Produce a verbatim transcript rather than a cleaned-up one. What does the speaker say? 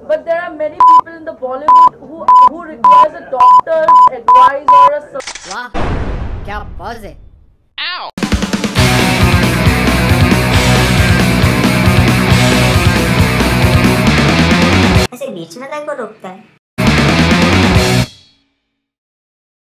but there are many people in the Bollywood who who requires a doctor's advice or a. वाह, क्या pause है। ऐसे बीच में like को रोकता है।